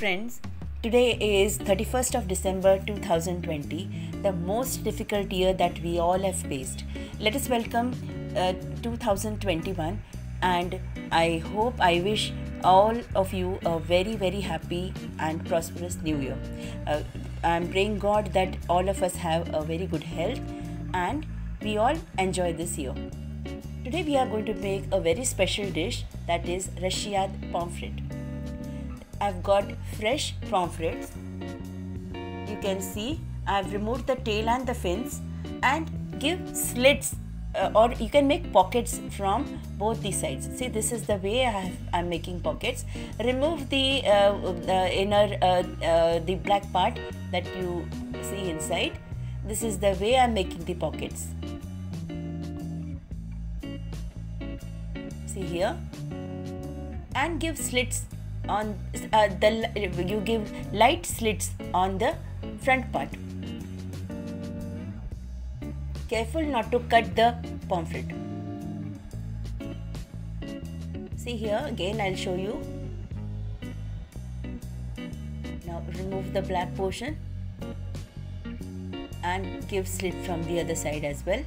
friends, today is 31st of December 2020, the most difficult year that we all have faced. Let us welcome 2021, and I wish all of you a very happy and prosperous new year. I'm praying God that all of us have a very good health and we all enjoy this year. Today we are going to make a very special dish, that is Rashiyat pomfret. I've got fresh pomfrets. You can see I've removed the tail and the fins and give slits or you can make pockets from both the sides. See, this is the way I'm making pockets. Remove the the black part that you see inside. This is the way I'm making the pockets. See here, and give slits on you give light slits on the front part. Careful not to cut the pomfret. See here, again I'll show you. Now remove the black portion and give slit from the other side as well.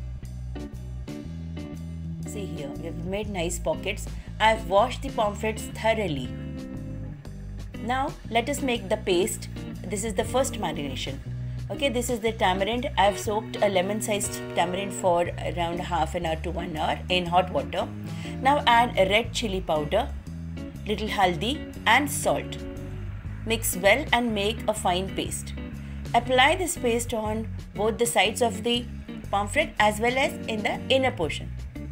See here, we have made nice pockets. I've washed the pomfrets thoroughly. Now let us make the paste. This is the first marination. Okay, this is the tamarind. I've soaked a lemon-sized tamarind for around half an hour to 1 hour in hot water. Now add red chili powder, little haldi and salt. Mix well and make a fine paste. Apply this paste on both the sides of the pomfret as well as in the inner portion.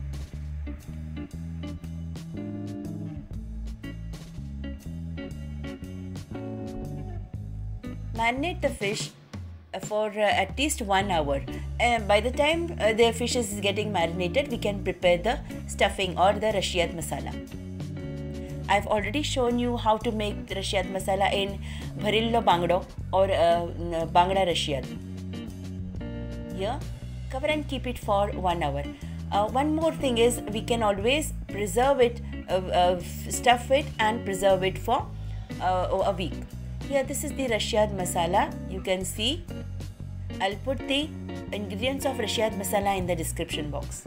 Marinate the fish for at least 1 hour. By the time the fish is getting marinated, we can prepare the stuffing or the Rashiyat masala. I've already shown you how to make the Rashiyat masala in Bharillo Bangdo or Bangda Rashiyat. Here, cover and keep it for 1 hour. One more thing is, we can always preserve it, stuff it and preserve it for a week. Here, this is the Rashiyat masala. You can see. I'll put the ingredients of Rashiyat masala in the description box.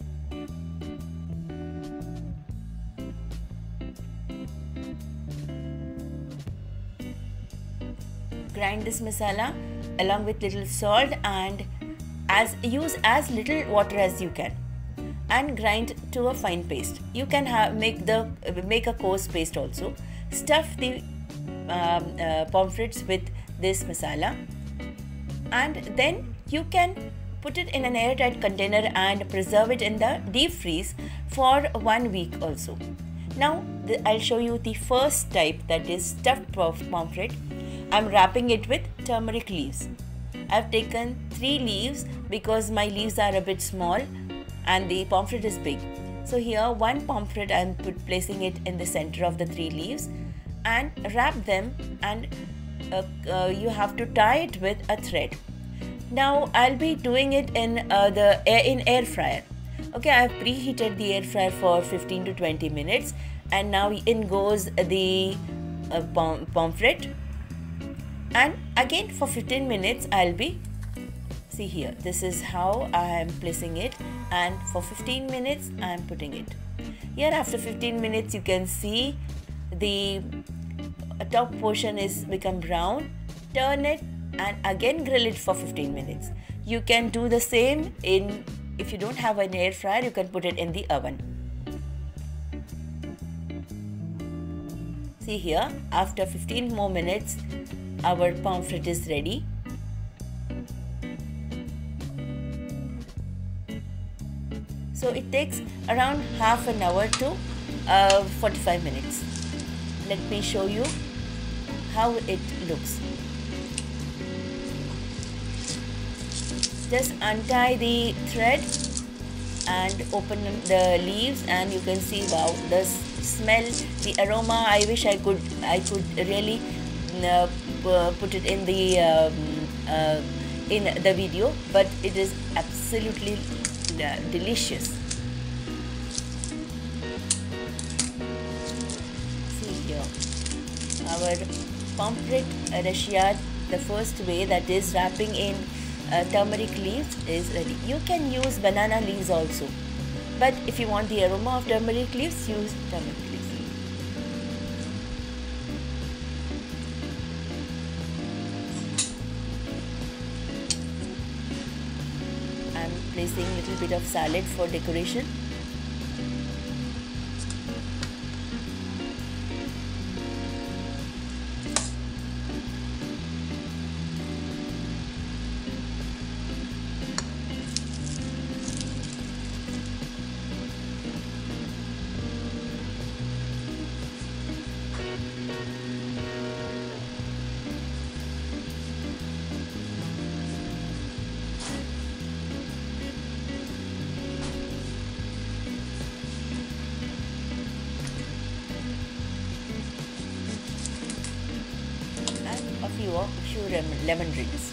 Grind this masala along with little salt and use as little water as you can, and grind to a fine paste. You can make a coarse paste also. Stuff the pomfrets with this masala, and then you can put it in an airtight container and preserve it in the deep freeze for 1 week also. Now I'll show you the first type, that is stuffed pomfret. I'm wrapping it with turmeric leaves. I've taken 3 leaves because my leaves are a bit small and the pomfret is big. So here, 1 pomfret I'm placing it in the center of the 3 leaves and wrap them, and you have to tie it with a thread. Now I'll be doing it in air fryer. Okay, I've preheated the air fryer for 15 to 20 minutes, and now in goes the pomfret, and again for 15 minutes I'll be, see here, this is how I am placing it, and for 15 minutes I am putting it. Here after 15 minutes you can see the top portion is become brown. Turn it and again grill it for 15 minutes. You can do the same if you don't have an air fryer, you can put it in the oven. See here, after 15 more minutes our pomfret is ready. So it takes around half an hour to 45 minutes. Let me show you how it looks. Just untie the thread and open the leaves, and you can see, wow, the smell, the aroma. I wish I could really put it in the video, but it is absolutely delicious. See here, our pomfret reciade, the first way, that is wrapping in turmeric leaves, is ready. You can use banana leaves also, but if you want the aroma of turmeric leaves, use turmeric leaves. I'm placing a little bit of salad for decoration. A few lemon rings.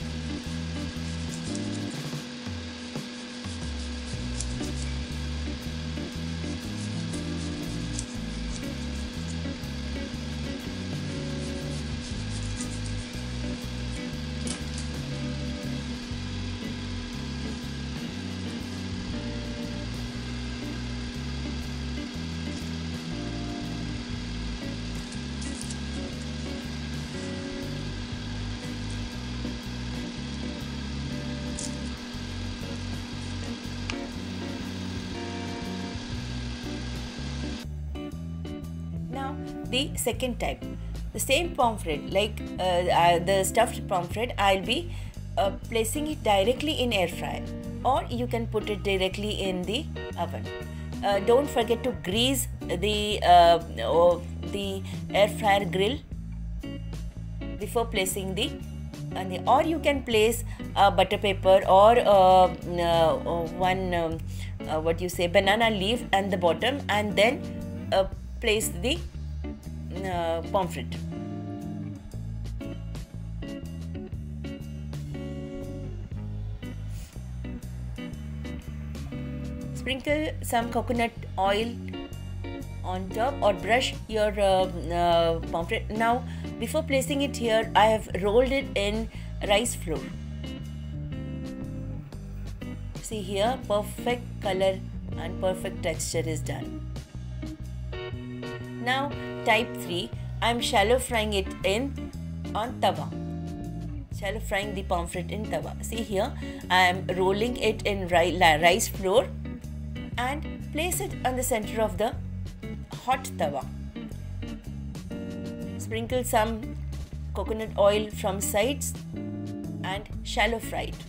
The second type, the same pomfret, like the stuffed pomfret, I'll be placing it directly in air fryer, or you can put it directly in the oven. Don't forget to grease the air fryer grill before placing the or you can place butter paper or banana leaf at the bottom, and then place the pomfret. Sprinkle some coconut oil on top or brush your pomfret. Now, before placing it here, I have rolled it in rice flour. See here, perfect color and perfect texture is done. Now, type 3, I am shallow frying it on tawa. Shallow frying the pomfret in tawa. See here, I am rolling it in rice flour and place it on the center of the hot tawa. Sprinkle some coconut oil from sides and shallow fry it.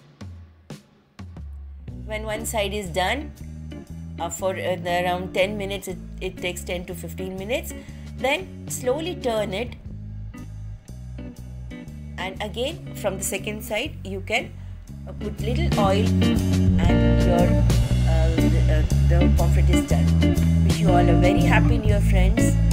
When one side is done, for around 10 minutes, it takes 10 to 15 minutes, then slowly turn it, and again from the second side you can put little oil and your the pomfret is done. Wish you all a very happy new year, friends.